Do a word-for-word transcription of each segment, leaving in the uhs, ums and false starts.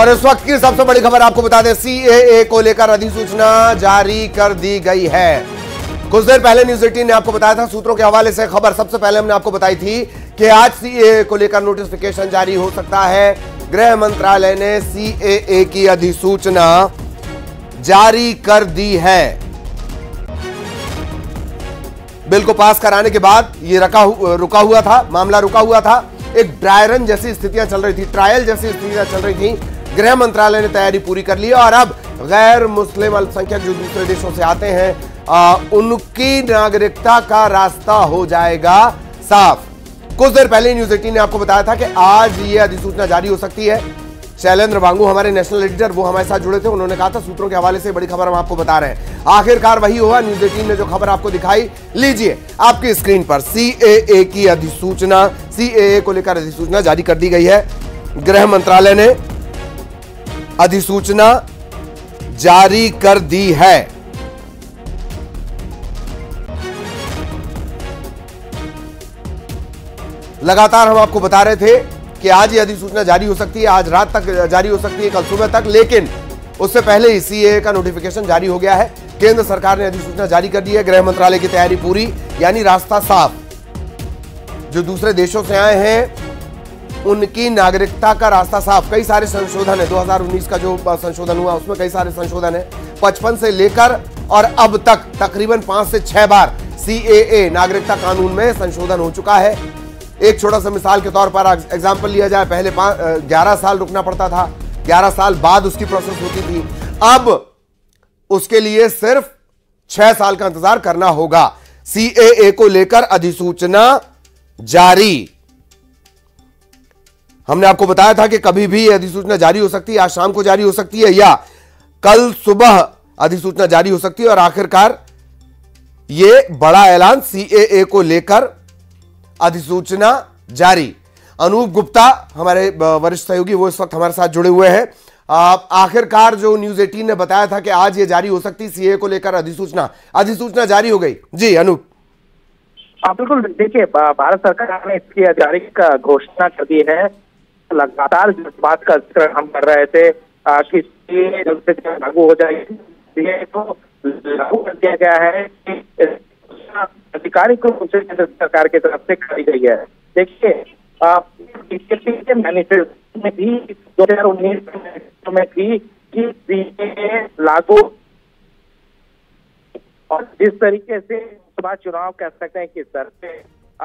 और इस वक्त की सबसे बड़ी खबर आपको बता दें, सीएए को लेकर अधिसूचना जारी कर दी गई है। कुछ देर पहले न्यूज एटीन ने आपको बताया था, सूत्रों के हवाले से खबर सबसे पहले हमने आपको बताई थी कि आज सीएए को लेकर नोटिफिकेशन जारी हो सकता है। गृह मंत्रालय ने सीएए की अधिसूचना जारी कर दी है। बिल को पास कराने के बाद ये रखा रुका हुआ था, मामला रुका हुआ था। एक ड्राई रन जैसी स्थितियां चल रही थी, ट्रायल जैसी स्थितियां चल रही थी। गृह मंत्रालय ने तैयारी पूरी कर ली और अब गैर मुस्लिम अल्पसंख्यक जो दूसरे देशों से आते हैं आ, उनकी नागरिकता का रास्ता हो जाएगा साफ। कुछ देर पहले न्यूज एटीन ने आपको बताया था कि आज ये अधिसूचना जारी हो सकती है। शैलेंद्र बांगू हमारे नेशनल एडिटर, वो हमारे साथ जुड़े थे, उन्होंने कहा था सूत्रों के हवाले से बड़ी खबर हम आपको बता रहे हैं। आखिरकार वही हुआ, न्यूज एटीन ने जो खबर आपको दिखाई, लीजिए आपकी स्क्रीन पर। सीएए की अधिसूचना, सीएए को लेकर अधिसूचना जारी कर दी गई है। गृह मंत्रालय ने अधिसूचना जारी कर दी है। लगातार हम आपको बता रहे थे कि आज ये अधिसूचना जारी हो सकती है, आज रात तक जारी हो सकती है, कल सुबह तक, लेकिन उससे पहले ही सीएए का नोटिफिकेशन जारी हो गया है। केंद्र सरकार ने अधिसूचना जारी कर दी है। गृह मंत्रालय की तैयारी पूरी, यानी रास्ता साफ। जो दूसरे देशों से आए हैं उनकी नागरिकता का रास्ता साफ। कई सारे संशोधन है, दो हज़ार उन्नीस का जो संशोधन हुआ उसमें कई सारे संशोधन है। पचपन से लेकर और अब तक तकरीबन पांच से छह बार सीएए नागरिकता कानून में संशोधन हो चुका है। एक छोटा सा मिसाल के तौर पर एग्जाम्पल लिया जाए, पहले ग्यारह साल रुकना पड़ता था, ग्यारह साल बाद उसकी प्रोसेस होती थी। अब उसके लिए सिर्फ छह साल का इंतजार करना होगा। सीएए को लेकर अधिसूचना जारी। हमने आपको बताया था कि कभी भी अधिसूचना जारी हो सकती है, आज शाम को जारी हो सकती है या कल सुबह अधिसूचना जारी हो सकती है। और आखिरकार यह बड़ा ऐलान, सीएए को लेकर अधिसूचना जारी। अनूप गुप्ता हमारे वरिष्ठ सहयोगी, वो इस वक्त हमारे साथ जुड़े हुए हैं। आखिरकार जो न्यूज एटीन ने बताया था कि आज ये जारी हो सकती है सीए को लेकर अधिसूचना, अधिसूचना जारी हो गई। जी अनूप। हाँ बिल्कुल, देखिए भारत सरकार ने इसकी जारी का घोषणा कर दी है। लगातार जिस बात का जिक्र हम कर रहे थे कि जल्द से जल्द लागू हो जाएगी, तो लागू कर दिया गया है कि आधिकारिक रूप से केंद्र सरकार की तरफ से करी गई है। देखिए बीजेपी के मैनिफेस्टो में भी दो हजार उन्नीस के मैनिफेस्टो में भी कि सीएए लागू, और जिस तरीके से लोकसभा चुनाव कह सकते हैं कि सर पे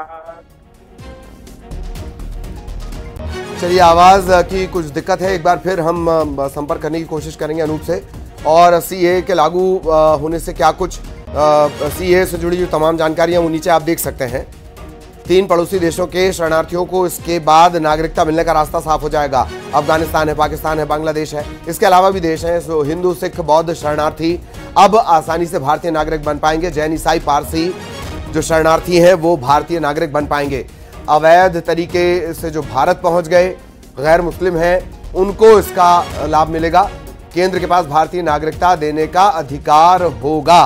चलिए, आवाज की कुछ दिक्कत है, एक बार फिर हम संपर्क करने की कोशिश करेंगे अनूप से। और सीएए के लागू होने से क्या कुछ सीएए से जुड़ी जो तमाम जानकारियां वो नीचे आप देख सकते हैं। तीन पड़ोसी देशों के शरणार्थियों को इसके बाद नागरिकता मिलने का रास्ता साफ हो जाएगा। अफगानिस्तान है, पाकिस्तान है, बांग्लादेश है, इसके अलावा भी देश हैं। सो हिंदू, सिख, बौद्ध शरणार्थी अब आसानी से भारतीय नागरिक बन पाएंगे। जैन, ईसाई, पारसी जो शरणार्थी हैं वो भारतीय नागरिक बन पाएंगे। अवैध तरीके से जो भारत पहुंच गए गैर मुस्लिम हैं उनको इसका लाभ मिलेगा। केंद्र के पास भारतीय नागरिकता देने का अधिकार होगा।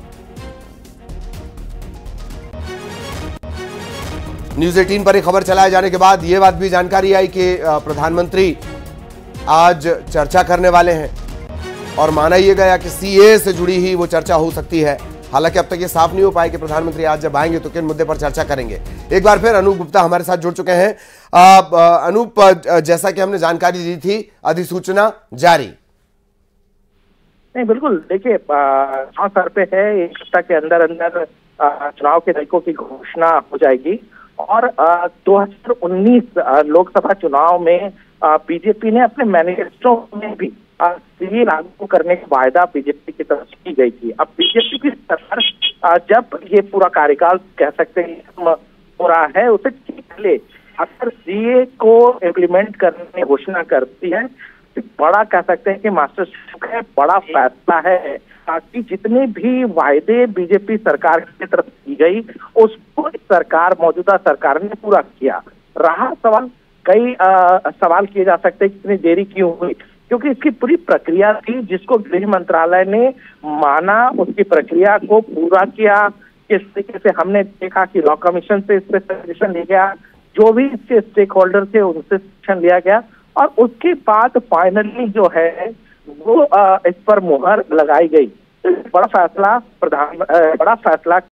न्यूज एटीन पर एक खबर चलाए जाने के बाद यह बात भी जानकारी आई कि प्रधानमंत्री आज चर्चा करने वाले हैं और माना यह गया कि सीए से जुड़ी ही वो चर्चा हो सकती है। हालांकि अब तक ये साफ नहीं हो पाया कि प्रधानमंत्री आज जब आएंगे तो किन मुद्दे पर चर्चा करेंगे। एक बार फिर अनूप गुप्ता हमारे साथ जुड़ चुके हैं। अनूप, जैसा कि हमने जानकारी दी थी, अधिसूचना जारी। नहीं बिल्कुल, देखिए चुनाव सर पे है, एक सप्ताह के अंदर अंदर चुनाव के तारीखों की घोषणा हो जाएगी। और दो हजार उन्नीस लोकसभा चुनाव में बीजेपी ने अपने मैनिफेस्टो में भी सीए लागू करने का वायदा बीजेपी की तरफ से की गई थी। अब बीजेपी की सरकार जब ये पूरा कार्यकाल कह सकते हैं हो रहा है, उससे पहले अगर सीए को इम्प्लीमेंट करने की घोषणा करती है, बड़ा कह सकते हैं कि मास्टर स्ट्रोक है, बड़ा फैसला है, ताकि जितने भी वायदे बीजेपी सरकार की तरफ की गई उसको सरकार, मौजूदा सरकार ने पूरा किया। रहा सवाल, कई आ, सवाल किए जा सकते हैं कितनी देरी क्यों हुई, क्योंकि इसकी पूरी प्रक्रिया थी जिसको गृह मंत्रालय ने माना, उसकी प्रक्रिया को पूरा किया। किस तरीके से हमने देखा कि लॉ कमीशन से इस पर सजेशन लिया गया, जो भी इसके स्टेक होल्डर थे उनसे सजेशन लिया गया और उसके बाद फाइनली जो है वो आ, इस पर मुहर लगाई गई। बड़ा फैसला प्रधान बड़ा फैसला